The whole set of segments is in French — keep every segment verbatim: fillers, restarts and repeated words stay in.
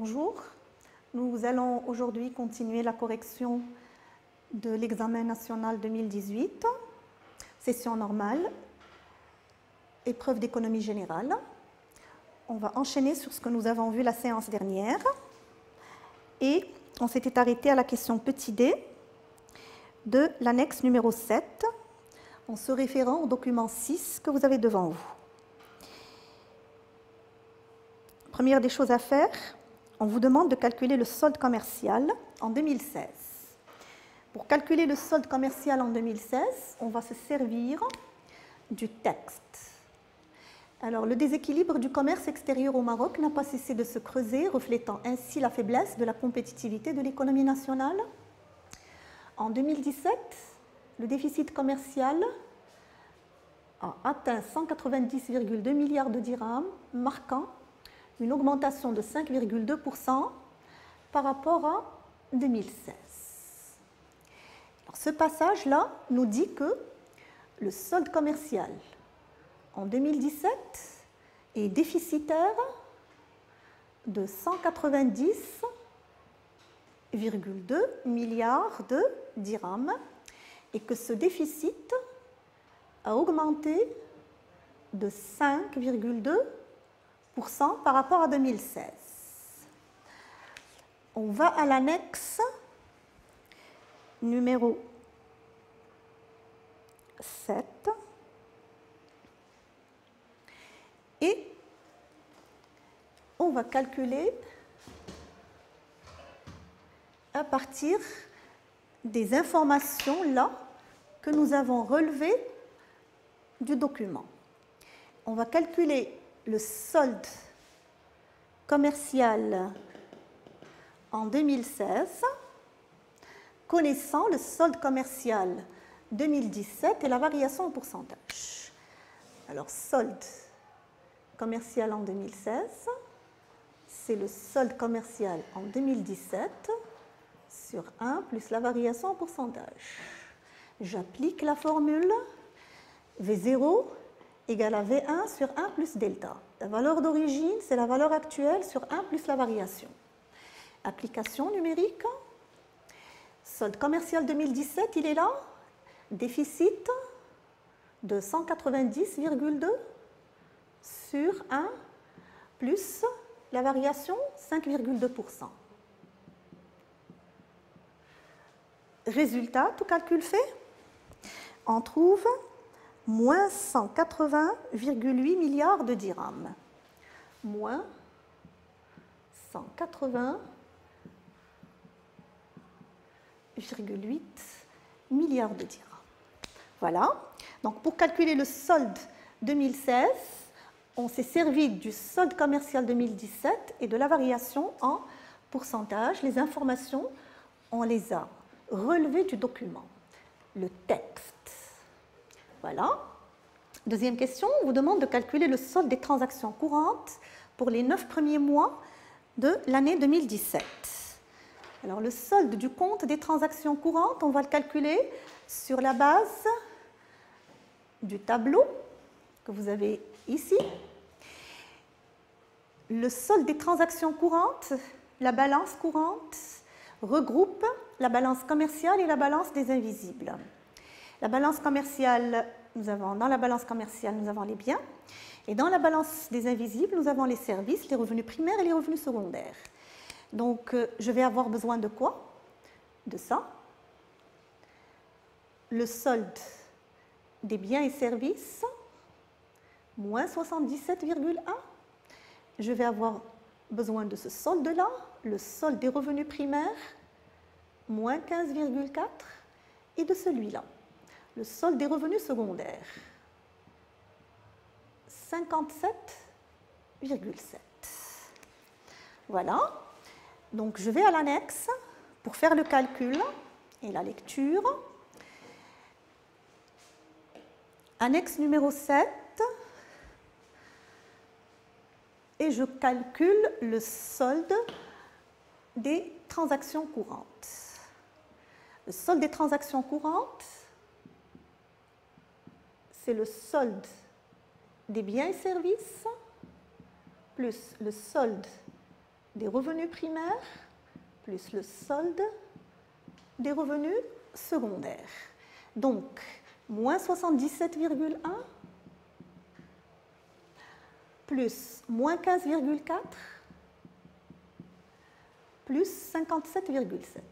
Bonjour, nous allons aujourd'hui continuer la correction de l'examen national deux mille dix-huit, session normale, épreuve d'économie générale. On va enchaîner sur ce que nous avons vu la séance dernière et on s'était arrêté à la question petit d de l'annexe numéro sept en se référant au document six que vous avez devant vous. Première des choses à faire, on vous demande de calculer le solde commercial en deux mille seize. Pour calculer le solde commercial en deux mille seize, on va se servir du texte. Alors, le déséquilibre du commerce extérieur au Maroc n'a pas cessé de se creuser, reflétant ainsi la faiblesse de la compétitivité de l'économie nationale. En deux mille dix-sept, le déficit commercial a atteint cent quatre-vingt-dix virgule deux milliards de dirhams, marquant une augmentation de cinq virgule deux pour cent par rapport à deux mille seize. Alors, ce passage-là nous dit que le solde commercial en deux mille dix-sept est déficitaire de cent quatre-vingt-dix virgule deux milliards de dirhams et que ce déficit a augmenté de cinq virgule deux pour cent par rapport à deux mille seize. On va à l'annexe numéro sept et on va calculer à partir des informations là que nous avons relevées du document. On va calculer le solde commercial en deux mille seize, connaissant le solde commercial deux mille dix-sept et la variation en pourcentage. Alors, solde commercial en deux mille seize, c'est le solde commercial en deux mille dix-sept sur un plus la variation en pourcentage. J'applique la formule V zéro égale à V un sur un plus delta. La valeur d'origine, c'est la valeur actuelle sur un plus la variation. Application numérique. Solde commercial deux mille dix-sept, il est là. Déficit de cent quatre-vingt-dix virgule deux sur un plus la variation cinq virgule deux pour cent. Résultat, tout calcul fait, on trouve moins cent quatre-vingts virgule huit milliards de dirhams. Moins cent quatre-vingts virgule huit milliards de dirhams. Voilà. Donc, pour calculer le solde deux mille seize, on s'est servi du solde commercial deux mille dix-sept et de la variation en pourcentage. Les informations, on les a relevées du document. Le texte. Voilà. Deuxième question, on vous demande de calculer le solde des transactions courantes pour les neuf premiers mois de l'année deux mille dix-sept. Alors, le solde du compte des transactions courantes, on va le calculer sur la base du tableau que vous avez ici. Le solde des transactions courantes, la balance courante, regroupe la balance commerciale et la balance des invisibles. La balance commerciale, nous avons, dans la balance commerciale, nous avons les biens. Et dans la balance des invisibles, nous avons les services, les revenus primaires et les revenus secondaires. Donc, euh, je vais avoir besoin de quoi? De ça. Le solde des biens et services, moins soixante-dix-sept virgule un. Je vais avoir besoin de ce solde-là, le solde des revenus primaires, moins quinze virgule quatre, et de celui-là, le solde des revenus secondaires, cinquante-sept virgule sept. Voilà. Donc, je vais à l'annexe pour faire le calcul et la lecture. Annexe numéro sept. Et je calcule le solde des transactions courantes. Le solde des transactions courantes, c'est le solde des biens et services plus le solde des revenus primaires plus le solde des revenus secondaires. Donc, moins soixante-dix-sept virgule un plus moins quinze virgule quatre plus cinquante-sept virgule sept.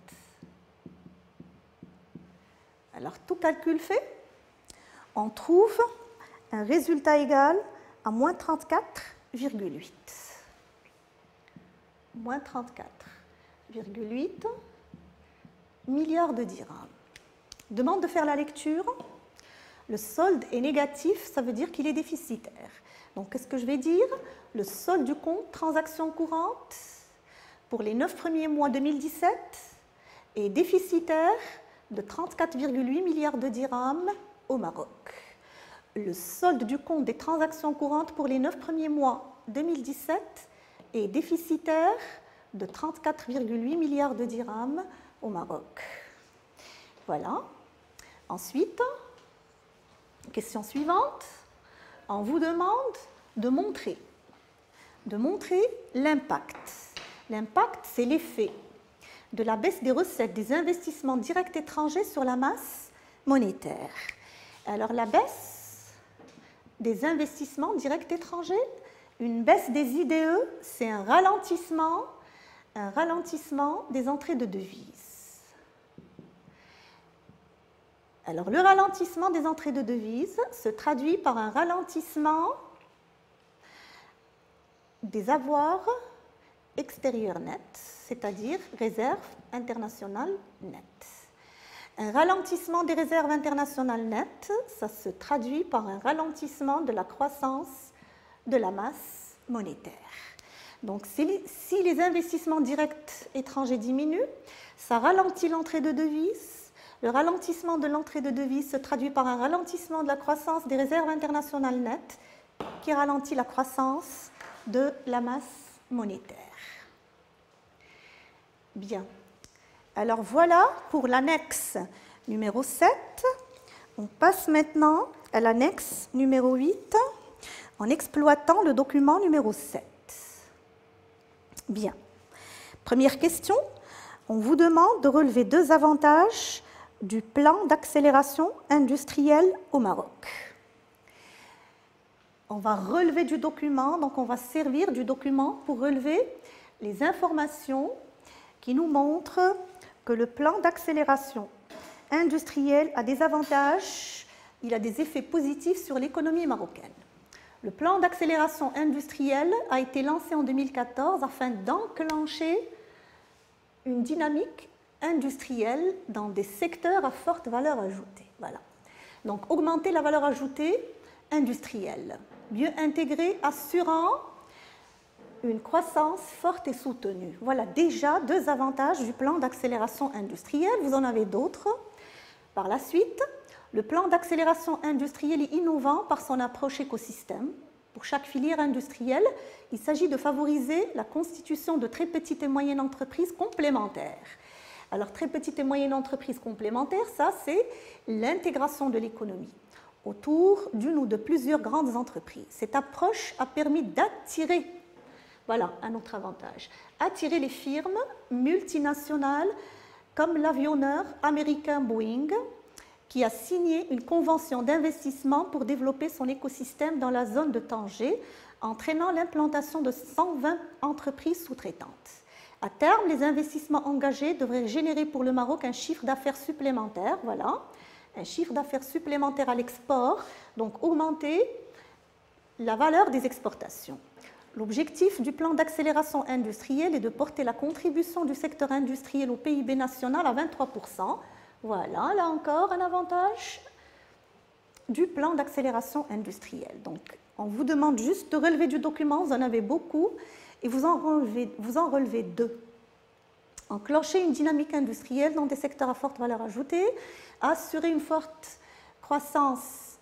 Alors, tout calcul fait, on trouve un résultat égal à moins trente-quatre virgule huit. Moins trente-quatre virgule huit milliards de dirhams. Demande de faire la lecture. Le solde est négatif, ça veut dire qu'il est déficitaire. Donc, qu'est-ce que je vais dire? Le solde du compte transactions courantes pour les neuf premiers mois deux mille dix-sept est déficitaire de trente-quatre virgule huit milliards de dirhams au Maroc. Le solde du compte des transactions courantes pour les neuf premiers mois deux mille dix-sept est déficitaire de trente-quatre virgule huit milliards de dirhams au Maroc. Voilà. Ensuite, question suivante. On vous demande de montrer, de montrer l'impact. L'impact, c'est l'effet de la baisse des recettes des investissements directs étrangers sur la masse monétaire. Alors, la baisse des investissements directs étrangers, une baisse des I D E, c'est un ralentissement, un ralentissement des entrées de devises. Alors, le ralentissement des entrées de devises se traduit par un ralentissement des avoirs extérieurs nets, c'est-à-dire réserves internationales nettes. Un ralentissement des réserves internationales nettes, ça se traduit par un ralentissement de la croissance de la masse monétaire. Donc, si les investissements directs étrangers diminuent, ça ralentit l'entrée de devises. Le ralentissement de l'entrée de devises se traduit par un ralentissement de la croissance des réserves internationales nettes qui ralentit la croissance de la masse monétaire. Bien. Alors voilà pour l'annexe numéro sept. On passe maintenant à l'annexe numéro huit en exploitant le document numéro sept. Bien. Première question. On vous demande de relever deux avantages du plan d'accélération industrielle au Maroc. On va relever du document, donc on va servir du document pour relever les informations qui nous montrent que le plan d'accélération industrielle a des avantages, il a des effets positifs sur l'économie marocaine. Le plan d'accélération industrielle a été lancé en deux mille quatorze afin d'enclencher une dynamique industrielle dans des secteurs à forte valeur ajoutée. Voilà. Donc, augmenter la valeur ajoutée industrielle, mieux intégrée, assurant une croissance forte et soutenue. Voilà déjà deux avantages du plan d'accélération industrielle. Vous en avez d'autres. Par la suite, le plan d'accélération industrielle est innovant par son approche écosystème. Pour chaque filière industrielle, il s'agit de favoriser la constitution de très petites et moyennes entreprises complémentaires. Alors, très petites et moyennes entreprises complémentaires, ça, c'est l'intégration de l'économie autour d'une ou de plusieurs grandes entreprises. Cette approche a permis d'attirer, voilà un autre avantage, attirer les firmes multinationales comme l'avionneur américain Boeing, qui a signé une convention d'investissement pour développer son écosystème dans la zone de Tanger, entraînant l'implantation de cent vingt entreprises sous-traitantes. À terme, les investissements engagés devraient générer pour le Maroc un chiffre d'affaires supplémentaire, voilà, un chiffre d'affaires supplémentaire à l'export, donc augmenter la valeur des exportations. L'objectif du plan d'accélération industrielle est de porter la contribution du secteur industriel au P I B national à vingt-trois pour cent. Voilà, là encore, un avantage du plan d'accélération industrielle. Donc, on vous demande juste de relever du document, vous en avez beaucoup, et vous en relevez, vous en relevez deux. Enclencher une dynamique industrielle dans des secteurs à forte valeur ajoutée, assurer une forte croissance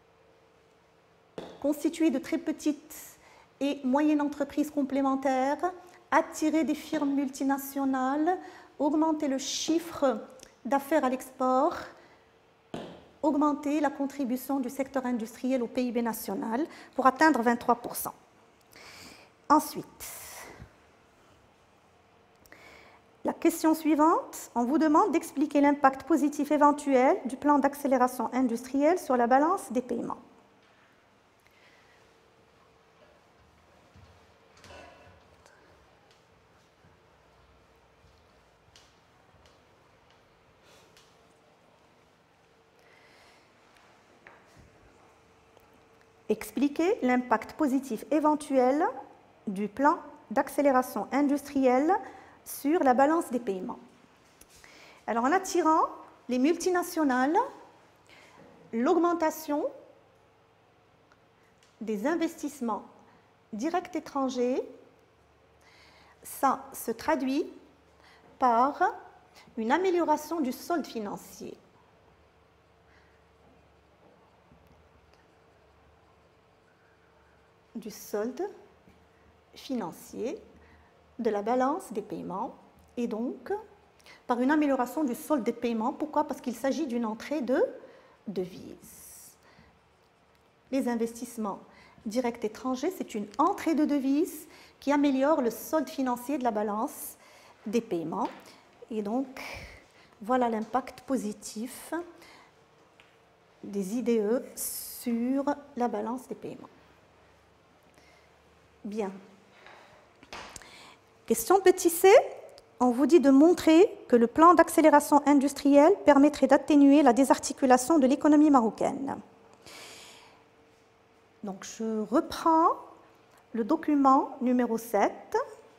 constituée de très petites et moyennes entreprises complémentaires, attirer des firmes multinationales, augmenter le chiffre d'affaires à l'export, augmenter la contribution du secteur industriel au P I B national pour atteindre vingt-trois pour cent. Ensuite, La question suivante, on vous demande d'expliquer l'impact positif éventuel du plan d'accélération industrielle sur la balance des paiements. Expliquer l'impact positif éventuel du plan d'accélération industrielle sur la balance des paiements. Alors, en attirant les multinationales, l'augmentation des investissements directs étrangers, ça se traduit par une amélioration du solde financier. du solde financier de la balance des paiements et donc par une amélioration du solde des paiements. Pourquoi? Parce qu'il s'agit d'une entrée de devises. Les investissements directs étrangers, c'est une entrée de devises qui améliore le solde financier de la balance des paiements. Et donc, voilà l'impact positif des I D E sur la balance des paiements. Bien. Question petit c. On vous dit de montrer que le plan d'accélération industrielle permettrait d'atténuer la désarticulation de l'économie marocaine. Donc, je reprends le document numéro sept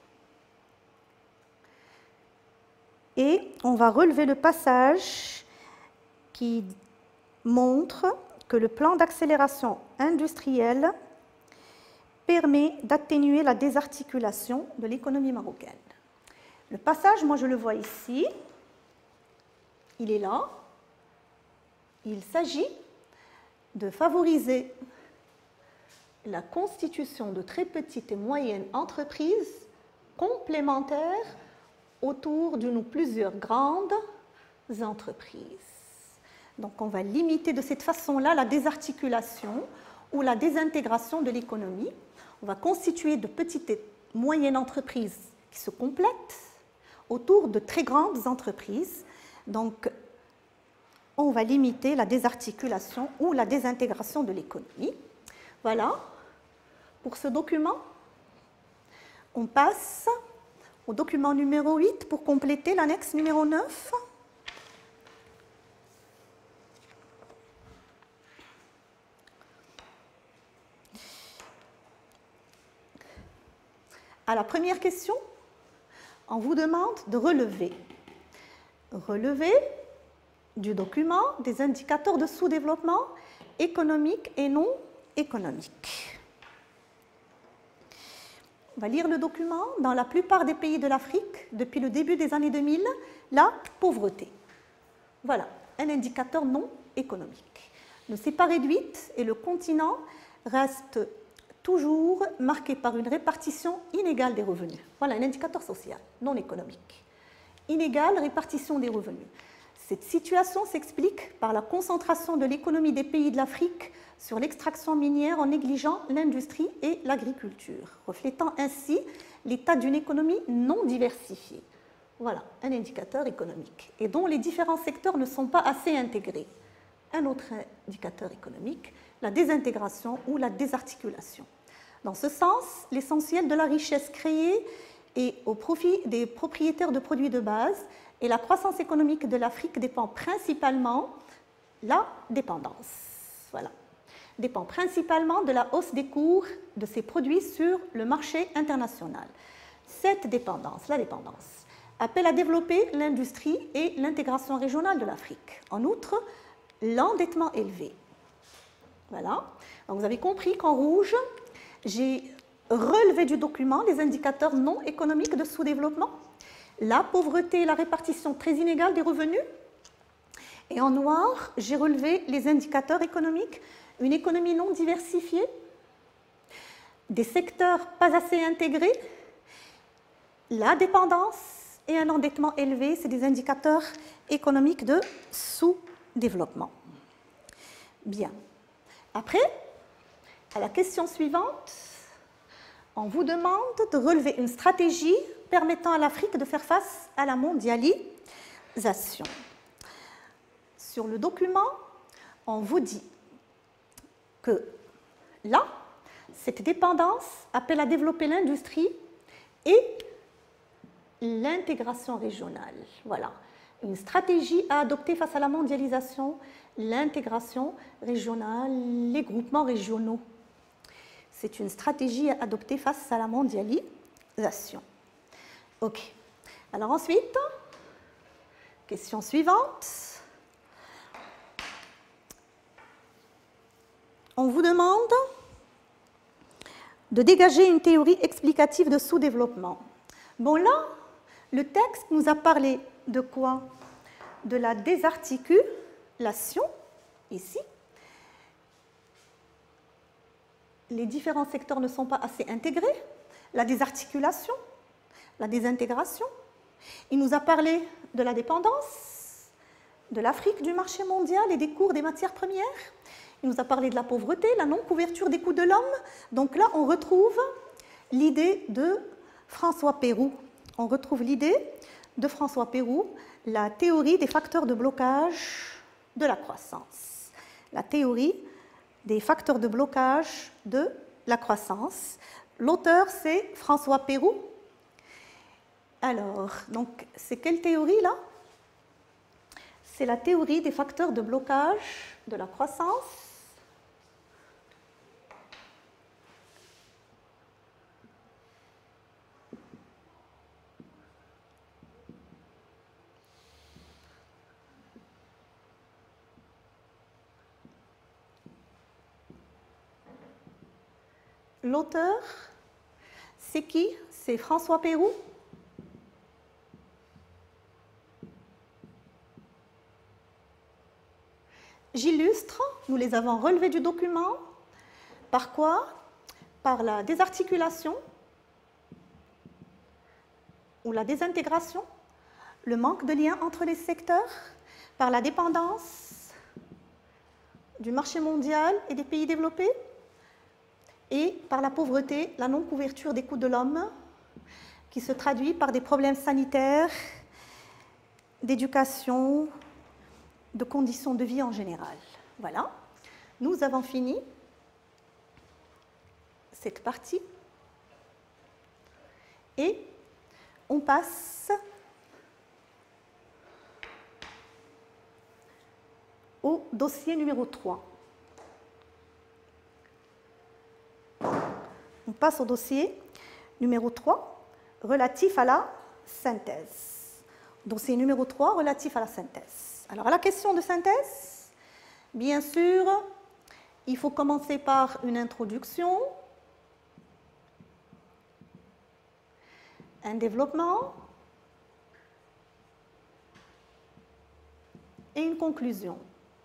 et on va relever le passage qui montre que le plan d'accélération industrielle permet d'atténuer la désarticulation de l'économie marocaine. Le passage, moi je le vois ici, il est là. Il s'agit de favoriser la constitution de très petites et moyennes entreprises complémentaires autour d'une ou plusieurs grandes entreprises. Donc on va limiter de cette façon-là la désarticulation ou la désintégration de l'économie. On va constituer de petites et moyennes entreprises qui se complètent autour de très grandes entreprises. Donc, on va limiter la désarticulation ou la désintégration de l'économie. Voilà. Pour ce document, on passe au document numéro huit pour compléter l'annexe numéro neuf. À la première question, on vous demande de relever. Relever du document des indicateurs de sous-développement économique et non économique. On va lire le document. Dans la plupart des pays de l'Afrique, depuis le début des années deux mille, la pauvreté. Voilà, un indicateur non économique. Ne s'est pas réduite et le continent reste toujours marqué par une répartition inégale des revenus. Voilà un indicateur social, non économique. Inégale répartition des revenus. Cette situation s'explique par la concentration de l'économie des pays de l'Afrique sur l'extraction minière en négligeant l'industrie et l'agriculture, reflétant ainsi l'état d'une économie non diversifiée. Voilà, un indicateur économique, et dont les différents secteurs ne sont pas assez intégrés. Un autre indicateur économique, la désintégration ou la désarticulation. Dans ce sens, l'essentiel de la richesse créée est au profit des propriétaires de produits de base et la croissance économique de l'Afrique dépend principalement la dépendance. Voilà. Dépend principalement de la hausse des cours de ces produits sur le marché international. Cette dépendance, la dépendance, appelle à développer l'industrie et l'intégration régionale de l'Afrique. En outre, l'endettement élevé. Voilà. Donc vous avez compris qu'en rouge, j'ai relevé du document les indicateurs non économiques de sous-développement, la pauvreté et la répartition très inégale des revenus. Et en noir, j'ai relevé les indicateurs économiques, une économie non diversifiée, des secteurs pas assez intégrés, la dépendance et un endettement élevé, c'est des indicateurs économiques de sous-développement. Bien. Après, à la question suivante, on vous demande de relever une stratégie permettant à l'Afrique de faire face à la mondialisation. Sur le document, on vous dit que là, cette dépendance appelle à développer l'industrie et l'intégration régionale. Voilà, une stratégie à adopter face à la mondialisation, l'intégration régionale, les groupements régionaux. C'est une stratégie à adopter face à la mondialisation. OK. Alors ensuite, question suivante. On vous demande de dégager une théorie explicative de sous-développement. Bon, là, le texte nous a parlé de quoi? De la désarticulation, ici. Les différents secteurs ne sont pas assez intégrés. La désarticulation, la désintégration. Il nous a parlé de la dépendance, de l'Afrique du marché mondial et des cours des matières premières. Il nous a parlé de la pauvreté, la non-couverture des coûts de l'homme. Donc là, on retrouve l'idée de François Pérou. On retrouve l'idée de François Pérou, la théorie des facteurs de blocage de la croissance. La théorie des facteurs de blocage de la croissance. L'auteur, c'est François Pérou. Alors, donc, c'est quelle théorie là? C'est la théorie des facteurs de blocage de la croissance. L'auteur, c'est qui? C'est François Pérou. J'illustre, nous les avons relevés du document. Par quoi? Par la désarticulation ou la désintégration, le manque de lien entre les secteurs, par la dépendance du marché mondial et des pays développés, et par la pauvreté, la non-couverture des coûts de l'homme, qui se traduit par des problèmes sanitaires, d'éducation, de conditions de vie en général. Voilà, nous avons fini cette partie et on passe au dossier numéro trois. On passe au dossier numéro trois relatif à la synthèse. Dossier numéro trois relatif à la synthèse. Alors, à la question de synthèse, bien sûr, il faut commencer par une introduction, un développement et une conclusion.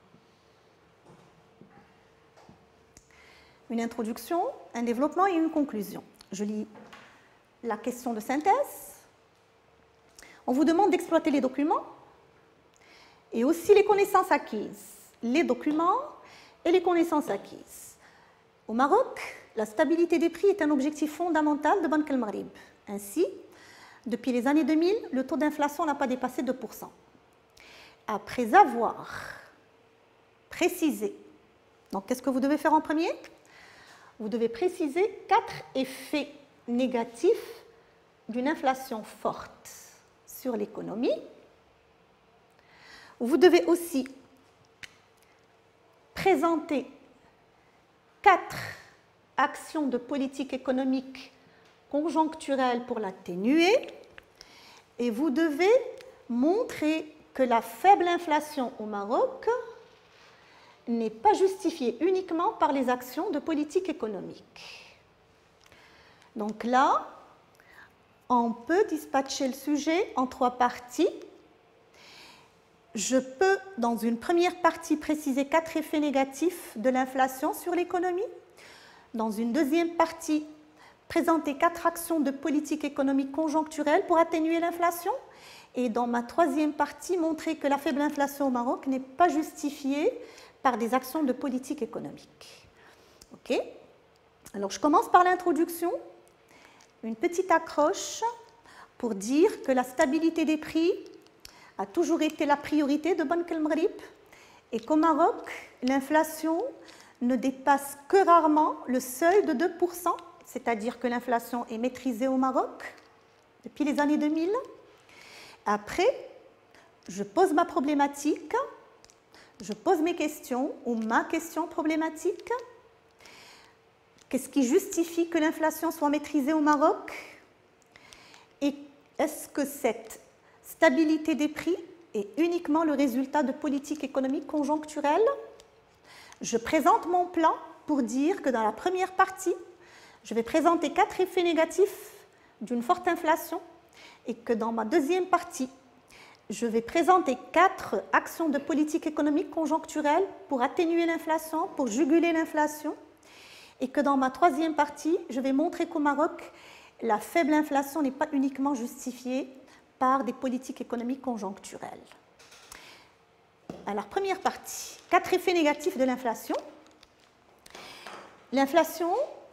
Une introduction, un développement et une conclusion. Je lis la question de synthèse. On vous demande d'exploiter les documents et aussi les connaissances acquises. Les documents et les connaissances acquises. Au Maroc, la stabilité des prix est un objectif fondamental de Banque El Maghrib. Ainsi, depuis les années deux mille, le taux d'inflation n'a pas dépassé deux pour cent. Après avoir précisé, donc qu'est-ce que vous devez faire en premier? Vous devez préciser quatre effets négatifs d'une inflation forte sur l'économie. Vous devez aussi présenter quatre actions de politique économique conjoncturelle pour l'atténuer. Et vous devez montrer que la faible inflation au Maroc n'est pas justifiée uniquement par les actions de politique économique. Donc là, on peut dispatcher le sujet en trois parties. Je peux, dans une première partie, préciser quatre effets négatifs de l'inflation sur l'économie. Dans une deuxième partie, présenter quatre actions de politique économique conjoncturelle pour atténuer l'inflation. Et dans ma troisième partie, montrer que la faible inflation au Maroc n'est pas justifiée par des actions de politique économique. OK? Alors, je commence par l'introduction. Une petite accroche pour dire que la stabilité des prix a toujours été la priorité de Banque el Maghrib et qu'au Maroc, l'inflation ne dépasse que rarement le seuil de deux pour cent, c'est-à-dire que l'inflation est maîtrisée au Maroc depuis les années deux mille. Après, je pose ma problématique, je pose mes questions ou ma question problématique. Qu'est-ce qui justifie que l'inflation soit maîtrisée au Maroc? Et est-ce que cette stabilité des prix est uniquement le résultat de politiques économiques conjoncturelles? Je présente mon plan pour dire que dans la première partie, je vais présenter quatre effets négatifs d'une forte inflation et que dans ma deuxième partie, je vais présenter quatre actions de politique économique conjoncturelle pour atténuer l'inflation, pour juguler l'inflation, et que dans ma troisième partie, je vais montrer qu'au Maroc, la faible inflation n'est pas uniquement justifiée par des politiques économiques conjoncturelles. Alors, première partie, quatre effets négatifs de l'inflation. L'inflation,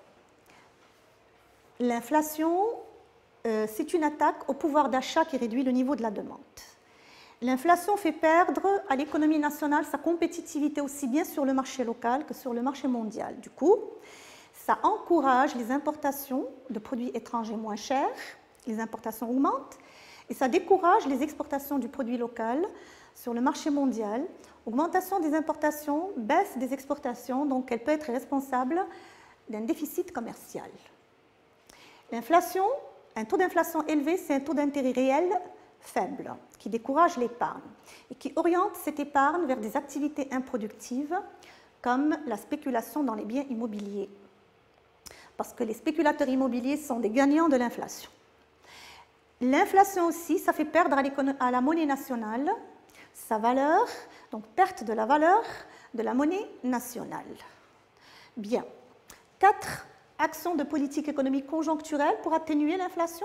l'inflation, euh, c'est une attaque au pouvoir d'achat qui réduit le niveau de la demande. L'inflation fait perdre à l'économie nationale sa compétitivité aussi bien sur le marché local que sur le marché mondial. Du coup, ça encourage les importations de produits étrangers moins chers, les importations augmentent, et ça décourage les exportations du produit local sur le marché mondial. Augmentation des importations, baisse des exportations, donc elle peut être responsable d'un déficit commercial. L'inflation, un taux d'inflation élevé, c'est un taux d'intérêt réel faible, qui décourage l'épargne et qui oriente cette épargne vers des activités improductives comme la spéculation dans les biens immobiliers. Parce que les spéculateurs immobiliers sont des gagnants de l'inflation. L'inflation aussi, ça fait perdre à la monnaie nationale sa valeur, donc perte de la valeur de la monnaie nationale. Bien. Quatre actions de politique économique conjoncturelle pour atténuer l'inflation.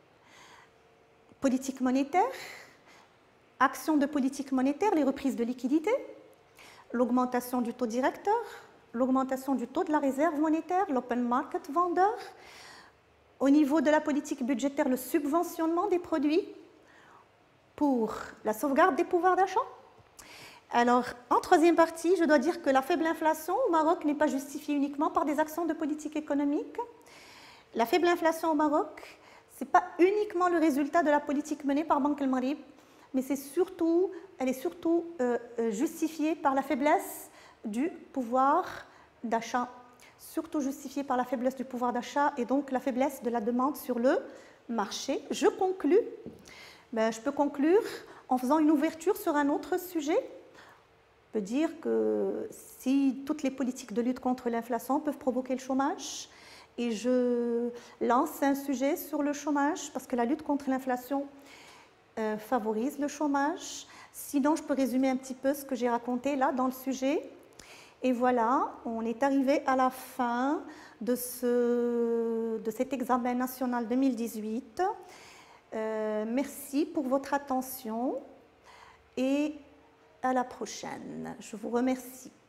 Politique monétaire, action de politique monétaire, les reprises de liquidité, l'augmentation du taux directeur, l'augmentation du taux de la réserve monétaire, l'open market vendeur, au niveau de la politique budgétaire, le subventionnement des produits pour la sauvegarde des pouvoirs d'achat. Alors, en troisième partie, je dois dire que la faible inflation au Maroc n'est pas justifiée uniquement par des actions de politique économique. La faible inflation au Maroc, ce n'est pas uniquement le résultat de la politique menée par Banque el Maghrib, mais c'est surtout, elle est surtout euh, justifiée par la faiblesse du pouvoir d'achat, surtout justifiée par la faiblesse du pouvoir d'achat et donc la faiblesse de la demande sur le marché. Je conclus, ben, je peux conclure en faisant une ouverture sur un autre sujet. On peut dire que si toutes les politiques de lutte contre l'inflation peuvent provoquer le chômage, et je lance un sujet sur le chômage parce que la lutte contre l'inflation euh, favorise le chômage. Sinon, je peux résumer un petit peu ce que j'ai raconté là dans le sujet. Et voilà, on est arrivé à la fin de, ce, de cet examen national deux mille dix-huit. Euh, merci pour votre attention et à la prochaine. Je vous remercie.